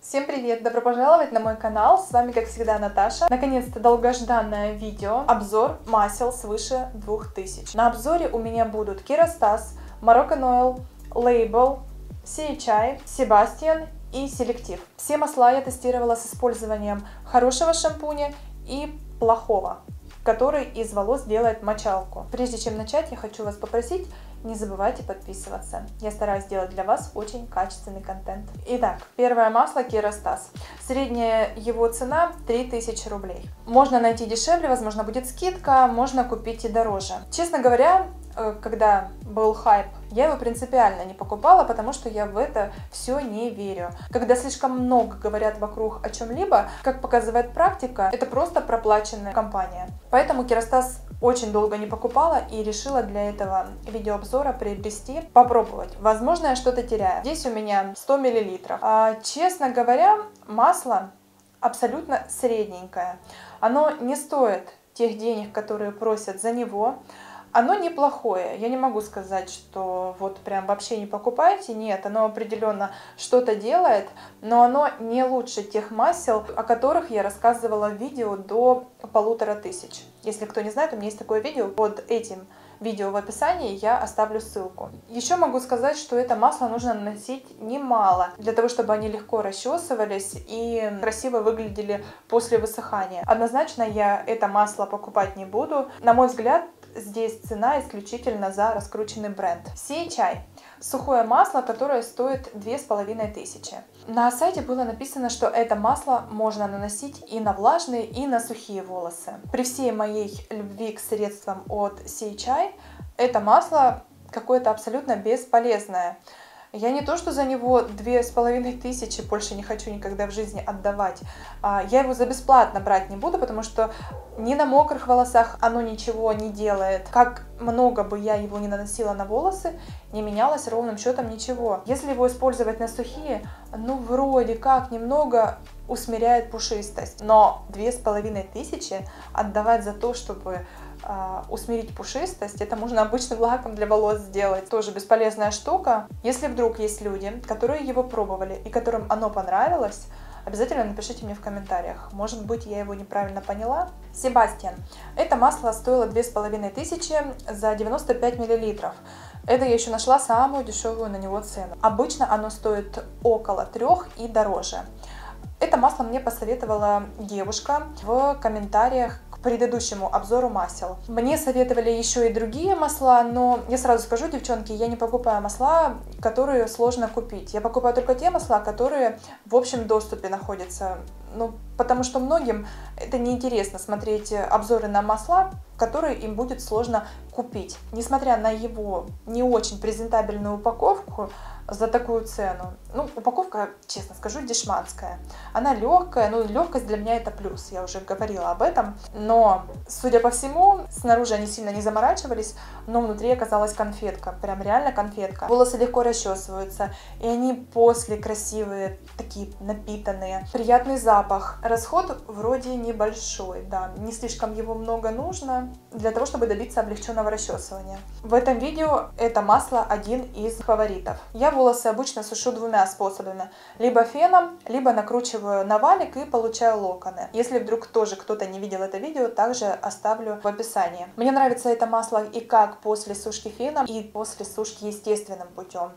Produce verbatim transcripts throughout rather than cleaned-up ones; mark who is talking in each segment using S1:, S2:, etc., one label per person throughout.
S1: Всем привет! Добро пожаловать на мой канал, с вами как всегда Наташа. Наконец-то долгожданное видео, обзор масел свыше двух тысяч. На обзоре у меня будут Kerastase, Moroccan Oil, Label, си эйч ай, Sebastian и Selective. Все масла я тестировала с использованием хорошего шампуня и плохого, который из волос делает мочалку. Прежде чем начать, я хочу вас попросить, не забывайте подписываться. Я стараюсь сделать для вас очень качественный контент. Итак, первое масло Kerastase. Средняя его цена три тысячи рублей. Можно найти дешевле, возможно будет скидка, можно купить и дороже. Честно говоря, когда был хайп, я его принципиально не покупала, потому что я в это все не верю. Когда слишком много говорят вокруг о чем-либо, как показывает практика, это просто проплаченная компания. Поэтому Kerastase очень долго не покупала и решила для этого видеообзора приобрести, попробовать. Возможно, я что-то теряю. Здесь у меня сто миллилитров. А, честно говоря, масло абсолютно средненькое. Оно не стоит тех денег, которые просят за него. Оно неплохое, я не могу сказать, что вот прям вообще не покупайте, нет, оно определенно что-то делает, но оно не лучше тех масел, о которых я рассказывала в видео до полутора тысяч. Если кто не знает, у меня есть такое видео, под этим видео в описании я оставлю ссылку. Еще могу сказать, что это масло нужно наносить немало, для того, чтобы они легко расчесывались и красиво выглядели после высыхания. Однозначно я это масло покупать не буду. На мой взгляд, здесь цена исключительно за раскрученный бренд. си эйч ай. Сухое масло, которое стоит две с половиной тысячи. На сайте было написано, что это масло можно наносить и на влажные, и на сухие волосы. При всей моей любви к средствам от си эйч ай, это масло какое-то абсолютно бесполезное. Я не то, что за него две с половиной тысячи больше не хочу никогда в жизни отдавать. Я его за бесплатно брать не буду, потому что ни на мокрых волосах оно ничего не делает. Как много бы я его не наносила на волосы, не менялось ровным счетом ничего. Если его использовать на сухие, ну вроде как немного усмиряет пушистость. Но две с половиной тысячи отдавать за то, чтобы усмирить пушистость, это можно обычным лаком для волос сделать. Тоже бесполезная штука. Если вдруг есть люди, которые его пробовали и которым оно понравилось, обязательно напишите мне в комментариях. Может быть, я его неправильно поняла. Sebastian. Это масло стоило две с половиной тысячи за девяносто пять миллилитров. Это я еще нашла самую дешевую на него цену. Обычно оно стоит около трех и дороже. Это масло мне посоветовала девушка в комментариях к предыдущему обзору масел. Мне советовали еще и другие масла, но я сразу скажу, девчонки, я не покупаю масла, которые сложно купить. Я покупаю только те масла, которые в общем доступе находятся. Ну, потому что многим это неинтересно смотреть обзоры на масла, которые им будет сложно купить. Несмотря на его не очень презентабельную упаковку, за такую цену. Ну, упаковка, честно скажу, дешманская. Она легкая, ну, легкость для меня это плюс, я уже говорила об этом. Но, судя по всему, снаружи они сильно не заморачивались, но внутри оказалась конфетка, прям реально конфетка. Волосы легко расчесываются, и они после красивые, такие напитанные. Приятный запах. Расход вроде небольшой, да, не слишком его много нужно для того, чтобы добиться облегченного расчесывания. В этом видео это масло один из фаворитов. Я волосы обычно сушу двумя способами. Либо феном, либо накручиваю на валик и получаю локоны. Если вдруг тоже кто-то не видел это видео, также оставлю в описании. Мне нравится это масло и как после сушки феном, и после сушки естественным путем.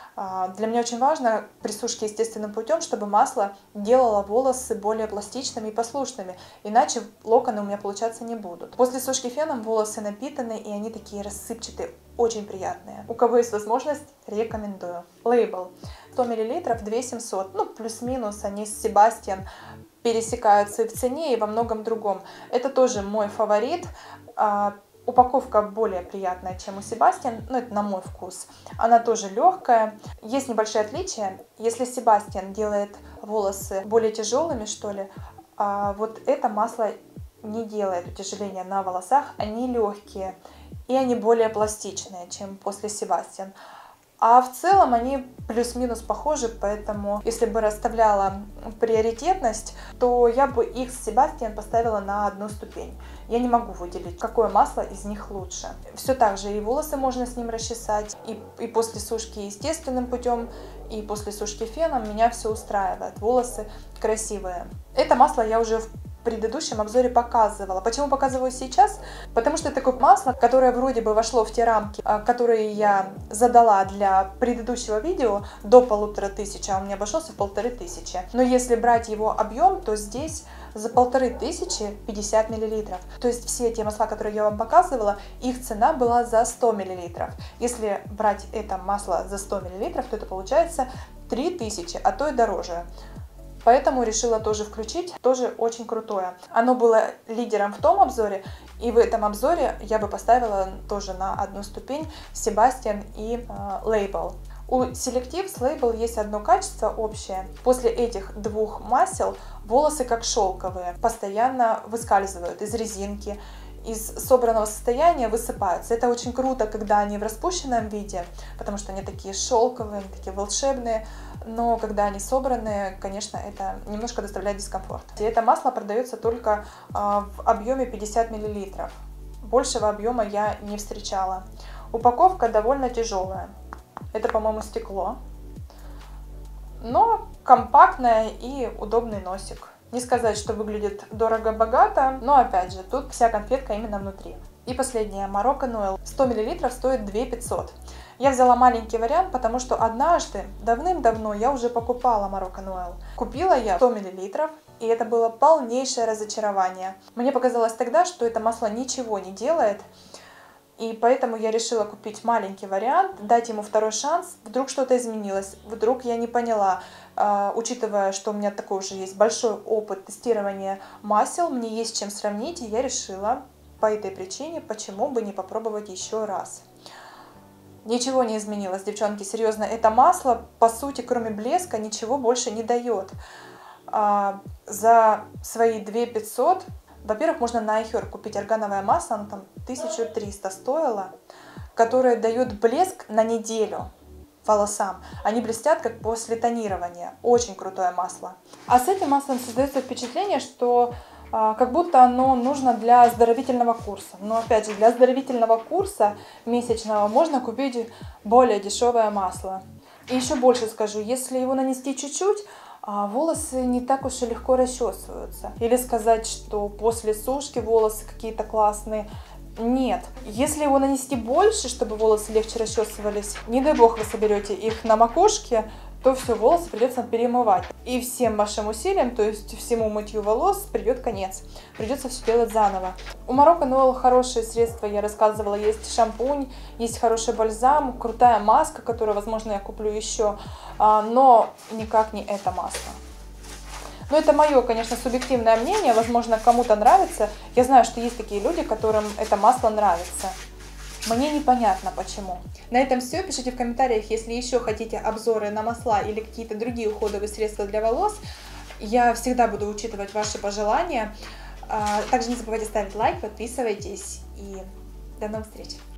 S1: Для меня очень важно при сушке естественным путем, чтобы масло делало волосы более пластичными и послушными, иначе локоны у меня получаться не будут. После сушки феном волосы напитаны, и они такие рассыпчатые, очень приятные. У кого есть возможность, рекомендую. Label. сто миллилитров, две тысячи семьсот, ну плюс-минус, они с Sebastian пересекаются и в цене, и во многом другом. Это тоже мой фаворит. Упаковка более приятная, чем у Sebastian, но это на мой вкус. Она тоже легкая. Есть небольшие отличия. Если Sebastian делает волосы более тяжелыми, что ли, а вот это масло не делает утяжеления на волосах. Они легкие и они более пластичные, чем после Sebastian. А в целом они плюс-минус похожи, поэтому если бы расставляла приоритетность, то я бы их с Себастьян поставила на одну ступень. Я не могу выделить, какое масло из них лучше. Все так же и волосы можно с ним расчесать, и, и после сушки естественным путем, и после сушки феном меня все устраивает. Волосы красивые. Это масло я уже в предыдущем обзоре показывала. Почему показываю сейчас? Потому что это такое масло, которое вроде бы вошло в те рамки, которые я задала для предыдущего видео до полутора тысяч, а он мне обошелся в полторы тысячи. Но если брать его объем, то здесь за полторы тысячи пятьдесят миллилитров. То есть все те масла, которые я вам показывала, их цена была за сто миллилитров. Если брать это масло за сто миллилитров, то это получается три тысячи, а то и дороже. Поэтому решила тоже включить, тоже очень крутое. Оно было лидером в том обзоре, и в этом обзоре я бы поставила тоже на одну ступень Себастьян и э, Label. У Selective с Label есть одно качество общее. После этих двух масел волосы как шелковые, постоянно выскальзывают из резинки, из собранного состояния высыпаются. Это очень круто, когда они в распущенном виде, потому что они такие шелковые, они такие волшебные. Но когда они собраны, конечно, это немножко доставляет дискомфорт. И это масло продается только в объеме пятьдесят миллилитров. Большего объема я не встречала. Упаковка довольно тяжелая. Это, по-моему, стекло. Но компактная и удобный носик. Не сказать, что выглядит дорого-богато, но опять же, тут вся конфетка именно внутри. И последнее, Moroccan Oil. сто миллилитров стоит две тысячи пятьсот. Я взяла маленький вариант, потому что однажды, давным-давно, я уже покупала Moroccan Oil. Купила я сто миллилитров, и это было полнейшее разочарование. Мне показалось тогда, что это масло ничего не делает, и поэтому я решила купить маленький вариант, дать ему второй шанс. Вдруг что-то изменилось, вдруг я не поняла. Uh, учитывая, что у меня такой уже есть большой опыт тестирования масел, мне есть чем сравнить, и я решила по этой причине, почему бы не попробовать еще раз. Ничего не изменилось, девчонки, серьезно, это масло, по сути, кроме блеска, ничего больше не дает. Uh, за свои две тысячи пятьсот, во-первых, можно на iHerb купить органовое масло, оно там тысячу триста стоило, которое дает блеск на неделю волосам. Они блестят, как после тонирования. Очень крутое масло. А с этим маслом создается впечатление, что а, как будто оно нужно для оздоровительного курса. Но опять же, для оздоровительного курса месячного можно купить более дешевое масло. И еще больше скажу, если его нанести чуть-чуть, а, волосы не так уж и легко расчесываются. Или сказать, что после сушки волосы какие-то классные. Нет, если его нанести больше, чтобы волосы легче расчесывались, не дай бог вы соберете их на макушке, то все, волосы придется перемывать. И всем вашим усилиям, то есть всему мытью волос, придет конец. Придется все делать заново. У Moroccan Oil хорошие средства, я рассказывала, есть шампунь, есть хороший бальзам, крутая маска, которую, возможно, я куплю еще, но никак не это масло. Но это мое, конечно, субъективное мнение, возможно, кому-то нравится. Я знаю, что есть такие люди, которым это масло нравится. Мне непонятно почему. На этом все. Пишите в комментариях, если еще хотите обзоры на масла или какие-то другие уходовые средства для волос. Я всегда буду учитывать ваши пожелания. Также не забывайте ставить лайк, подписывайтесь и до новых встреч.